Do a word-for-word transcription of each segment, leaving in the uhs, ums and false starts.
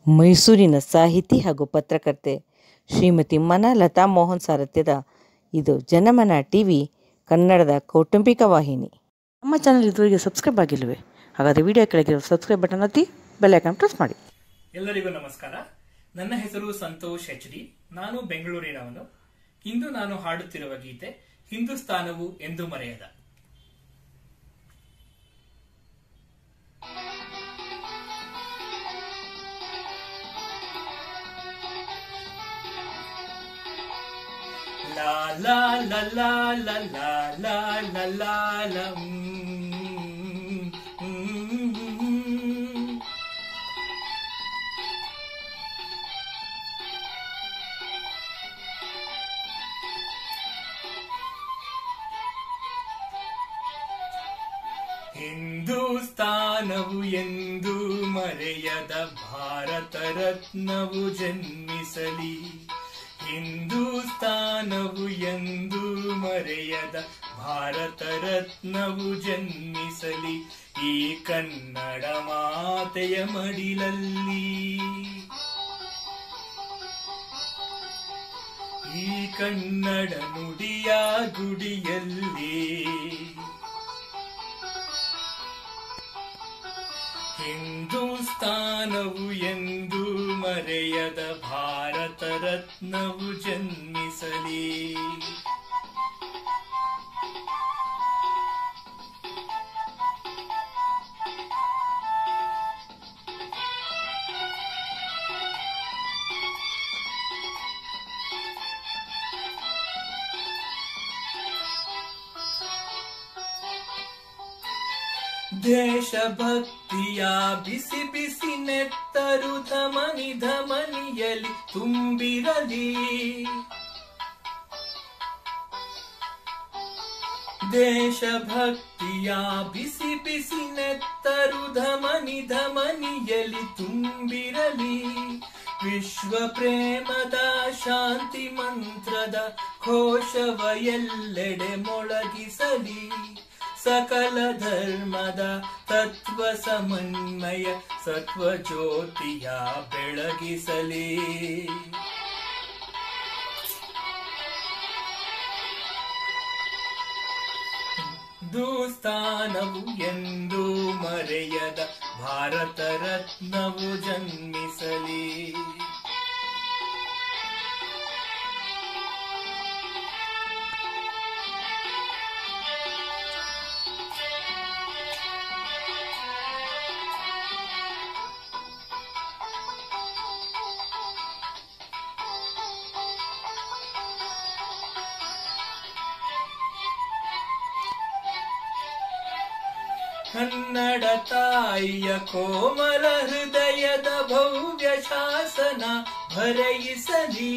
ಮೈಸೂರಿನ ಸಾಹಿತಿ ಹಾಗೂ ಪತ್ರಕರ್ತೆ ಶ್ರೀಮತಿ ಮನಲತಾ ಮೋಹನ್ ಸಾರಥ್ಯದ ಇದು ಜನಮನ ಟಿವಿ ಕನ್ನಡದ ಕೌಟುಂಬಿಕ ವಾಹಿನಿ. ನಮ್ಮ ಚಾನಲ್ ಇದುವರೆಗೆ ಸಬ್ಸ್ಕ್ರೈಬ್ ಆಗಿಲ್ಲವೇ? ಹಾಗಾದರೆ ವಿಡಿಯೋ ಕೆಳಗಿರೋ ಸಬ್ಸ್ಕ್ರೈಬ್ ಬಟನ್ ಒತ್ತಿ ಬೆಲ್ ಐಕಾನ್ ಪ್ರೆಸ್ ಮಾಡಿ. ಎಲ್ಲರಿಗೂ ನಮಸ್ಕಾರ. ನನ್ನ ಹೆಸರು ಸಂತೋಷ್ ಎಚ್ ಡಿ. ನಾನು ಬೆಂಗಳೂರಿನವನು. ಇಂದು ನಾನು ಹಾಡುತ್ತಿರುವ ಗೀತೆ ಹಿಂದೂಸ್ತಾನವು ಎಂದು ಮರೆಯದ. La la la la la la la la la la mm, mm, ಹಿಂದೂಸ್ತಾನವು ಎಂದು ಮರೆಯದ ಭಾರತ ರತ್ನವು ಜನ್ಮಿಸಲಿ. ಹಿಂದೂಸ್ತಾನವು ಎಂದು ಮರೆಯದ ಭಾರತ ರತ್ನವು ಜನ್ಮಿಸಲಿ. ಈ ಕನ್ನಡ ಮಾತೆಯ ಮಡಿಲಲ್ಲಿ, ಈ ಕನ್ನಡ ನುಡಿಯ ಗುಡಿಯಲ್ಲಿ. ಹಿಂದೂಸ್ತಾನವು ಎಂದು ಮರೆಯದ ಭಾರತ ರತ್ನವು ಜನ್ಮಿಸಲಿ. ದೇಶಭಕ್ತಿಯ ಬಿಸಿ ಬಿಸಿ ನೆತ್ತರು ಧಮನಿ ಧಮನಿಯಲಿ ತುಂಬಿರಲಿ. ದೇಶಭಕ್ತಿಯ ಬಿಸಿ ಬಿಸಿ ನೆತ್ತರು ಧಮನಿ ಧಮನಿಯಲಿ ತುಂಬಿರಲಿ. ವಿಶ್ವ ಪ್ರೇಮದ ಶಾಂತಿ ಮಂತ್ರದ ಘೋಷವ ಎಲ್ಲೆಡೆ ಮೊಳಗಿಸಲಿ. ಸಕಲ ಧರ್ಮದ ತತ್ವ ಸಮನ್ವಯ ಸತ್ವ ಜ್ಯೋತಿಯ ಬೆಳಗಿಸಲಿ. ಹಿಂದೂಸ್ತಾನವು ಎಂದು ಮರೆಯದ ಭಾರತ ರತ್ನವು ಜನ್ಮಿಸಲಿ. ಕನ್ನಡ ತಾಯಿಯ ಕೋಮಲ ಹೃದಯದ ಭವ್ಯ ಶಾಸನ ಭರಯಿಸಲಿ.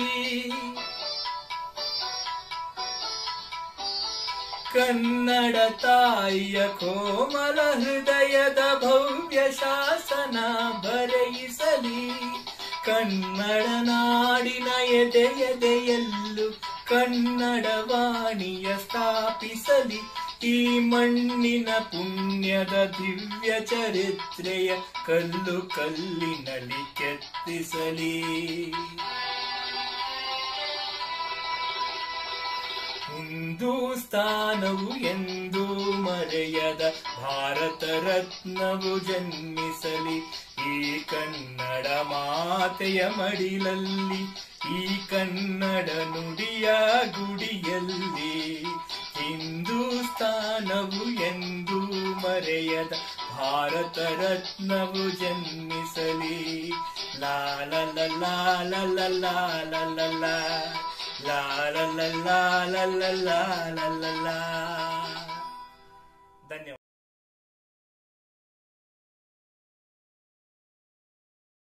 ಕನ್ನಡ ತಾಯಿಯ ಕೋಮಲ ಹೃದಯದ ಭವ್ಯ ಶಾಸನ ಭರಯಿಸಲಿ. ಕನ್ನಡ ನಾಡಿನ ಎದೆ ಎದೆಯಲ್ಲೂ ಕನ್ನಡ ವಾಣಿಯ ಸ್ಥಾಪಿಸಲಿ. ಈ ಮಣ್ಣಿನ ಪುಣ್ಯದ ದಿವ್ಯ ಚರಿತ್ರೆಯ ಕಲ್ಲು ಕಲ್ಲಿನಲ್ಲಿ ಕೆತ್ತಿಸಲಿ. ಹಿಂದೂಸ್ತಾನವು ಎಂದು ಮರೆಯದ ಭಾರತ ರತ್ನವು ಜನ್ಮಿಸಲಿ. ಈ ಕನ್ನಡ ಮಾತೆಯ ಮಡಿಲಲ್ಲಿ, ಈ ಕನ್ನಡ ನುಡಿಯ ಗುಡಿಯಲ್ಲಿ. ಹಿಂದೂಸ್ತಾನವು ಎಂದು ಮರೆಯದ ಭಾರತ ರತ್ನವು ಜನ್ಮಿಸಲಿ. ಲಾ ಲಾ ಲಾ ಲಾ ಲಾ ಲಾ ಲಾ ಲಾ ಲಾ ಲಾ ಲಾ ಲಾ ಲಾ ಲಾ ಲಾ ಲಾ ಲಾ ಲಾ. ಧನ್ಯವಾದ.